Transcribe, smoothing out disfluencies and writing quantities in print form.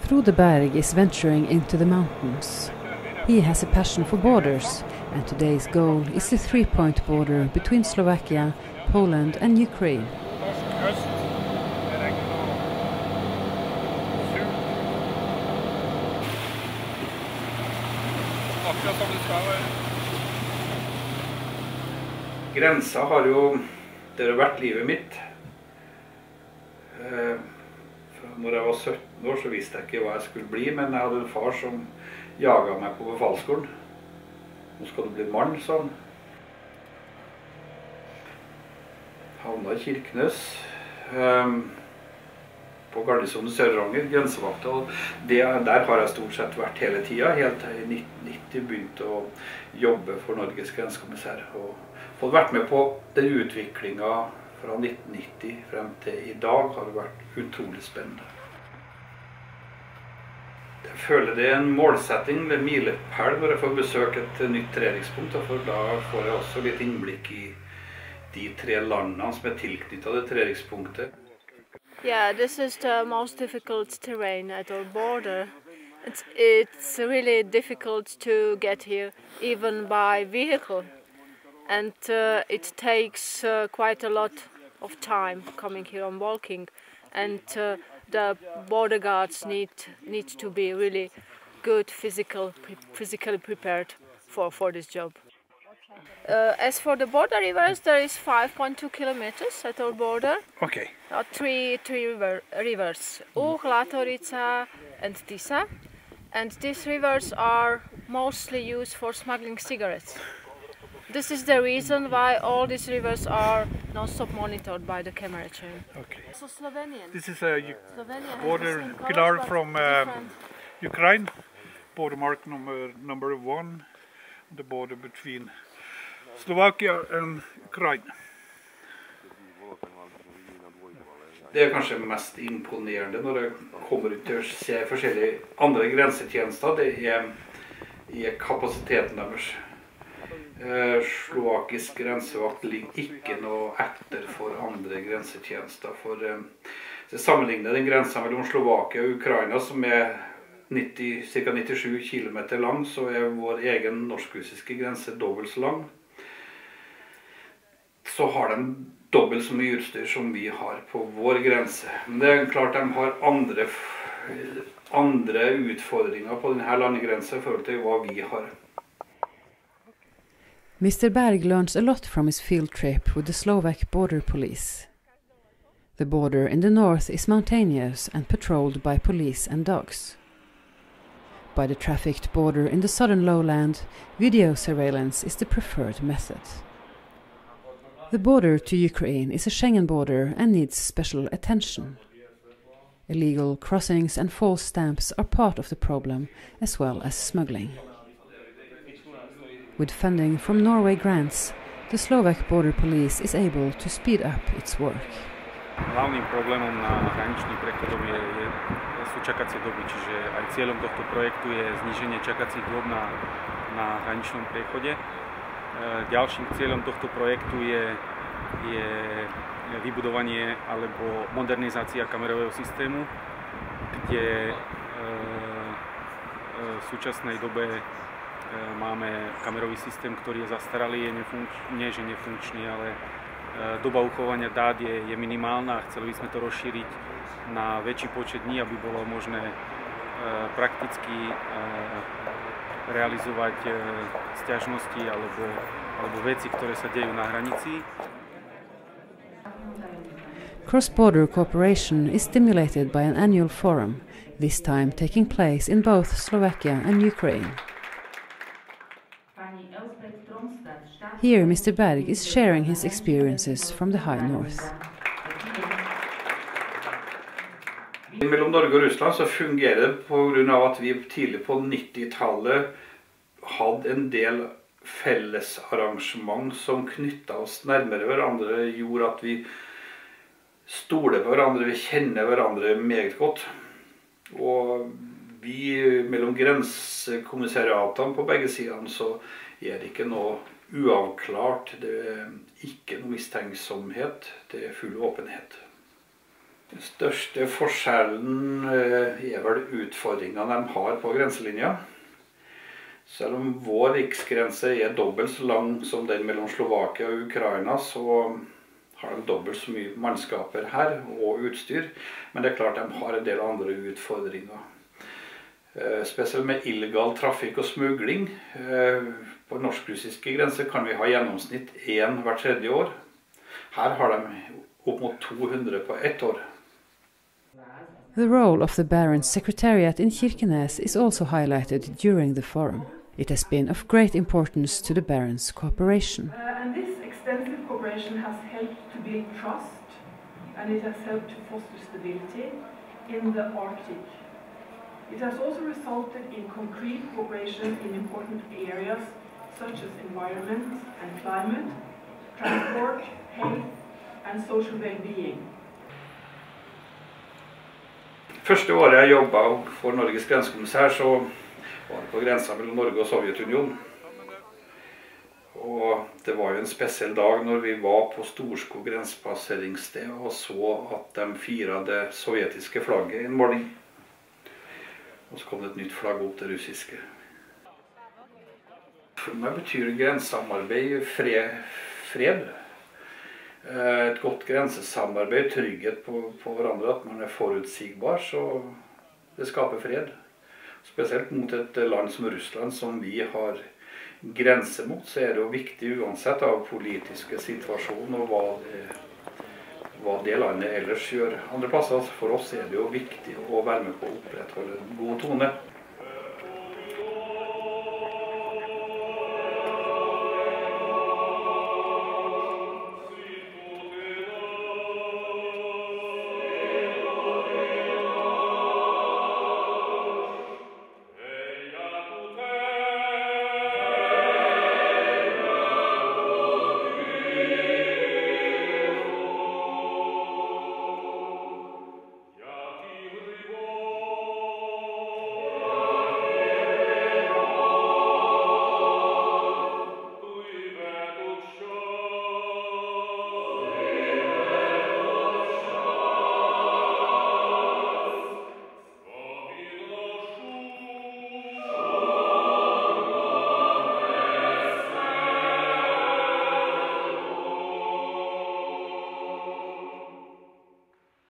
Frode Berg is venturing into the mountains. He has a passion for borders, and today's goal is the three-point border between Slovakia, Poland and Ukraine. Grensa har jo vært livet mitt. Når jeg var 17 år så visste jeg ikke hva jeg skulle bli, men jeg hadde en far som jaget meg på befalsskolen. Nå skal du bli mann, sa han. Havna i Kirkenes, på garnisonen Sør-Ranger, grensevakta, og der har jeg stort sett vært hele tiden, helt til i 1990 begynte å jobbe for Norges grensekommissær, og fått vært med på den utviklingen fra 1990 frem til i dag har det vært utrolig spennende. Jeg føler det er en målsetting, en milepæl når jeg får besøke et nytt treningspunkt, for da får jeg også litt innblikk i de tre landene som er tilknyttet det treningspunktet. Yeah, this is the most difficult terrain at our border. It's really difficult to get here, even by vehicle. And it takes quite a lot of time coming here and walking, and the border guards need to be really good physically prepared for this job. As for the border rivers, there is 5.2 kilometers at our border. Okay. Three rivers, Latorica and Tisa, and these rivers are mostly used for smuggling cigarettes. This is the reason why all these rivers are non-stop monitored by the camera chain. Okay. So Slovenian. This is a border pillar from Ukraine, border mark number 1, the border between Slovakia and Ukraine. Det er kanskje mest imponerende når jeg kommer ut til å se forskjellige andre grensetjenester, det er kapasiteten deres. Slovakisk grensevakt ligger ikke noe etter for andre grensetjenester. For sammenlignet den grensen mellom Slovakia og Ukraina, som er ca. 97 km lang, så er vår egen norsk-russiske grense dobbelt så lang. Så har de dobbelt så mye utstyr som vi har på vår grense. Men det er klart de har andre utfordringer på denne landegrensen i forhold til hva vi har. Mr. Berg learns a lot from his field trip with the Slovak border police. The border in the north is mountainous and patrolled by police and dogs. By the trafficked border in the southern lowland, video surveillance is the preferred method. The border to Ukraine is a Schengen border and needs special attention. Illegal crossings and false stamps are part of the problem, as well as smuggling. With funding from Norway grants, the Slovak border police is able to speed up its work. Hlavným problémom na hraničných prechodoch sú čakacie doby, čiže aj cieľom tohto projektu je zníženie čakacích dôb na hraničnom priechode. Ďalším cieľom tohto projektu je vybudovanie alebo modernizácia kamerového systému, kde v súčasnej dobe máme kamerový systém, ktorý je zastaralý, nie že nefunkčný, ale doba uchovania dát je minimálna a chceli by sme to rozšíriť na väčší počet dní, aby bolo možné prakticky realizovať sťažnosti alebo veci, ktoré sa dejú na hranici. Cross-border cooperation is stimulated by an annual forum, this time taking place in both Slovakia and Ukraine. Here Mr. Berg is sharing his experiences from the high north. Mellom Norge og Russland så fungerer det på grunn av at vi tidlig på 90-tallet hadde en del fellesarrangement som knyttet oss nærmere hverandre, gjorde at vi stoler på hverandre, vi kjenner hverandre meget godt. Og vi mellom grensekommissariatene på begge sidene så er det ikke noe uavklart, det er ikke noe mistenksomhet, det er full åpenhet. Den største forskjellen er vel sjøl utfordringene de har på grenselinja. Selv om vår riksgrense er dobbelt så lang som den mellom Slovakia og Ukraina, så har de dobbelt så mye mannskaper her og utstyr. Men det er klart de har en del andre utfordringer. Spesielt med illegal trafikk og smugling. På norsk-russiske grenser kan vi ha gjennomsnitt 1 hvert 3. år. Her har de opp mot 200 på 1 år. The role of the Barents Secretariat in Kirkenes is also highlighted during the forum. It has been of great importance to the Barents cooperation. And this extensive cooperation has helped to build trust, and it has helped to foster stability in the Arctic. It has also resulted in concrete cooperation in important areas such as environment and climate, transport, health and social well-being. Første året jeg jobbet for Norges grensekommissær, så var det på grensen mellom Norge og Sovjetunionen. Og det var jo en spesiell dag når vi var på Storskog grensepasseringssted og så at de firet det sovjetiske flagget en morgen. Og så kom det et nytt flagg opp, det russiske. For meg betyr grensesamarbeid fred. Et godt grensesamarbeid, trygghet på hverandre, at man er forutsigbar, så det skaper fred. Spesielt mot et land som Russland, som vi har grense mot, så er det jo viktig uansett av politiske situasjoner og hva det landet ellers gjør andre plasser. For oss er det jo viktig å være med på å opprettholde en god tone.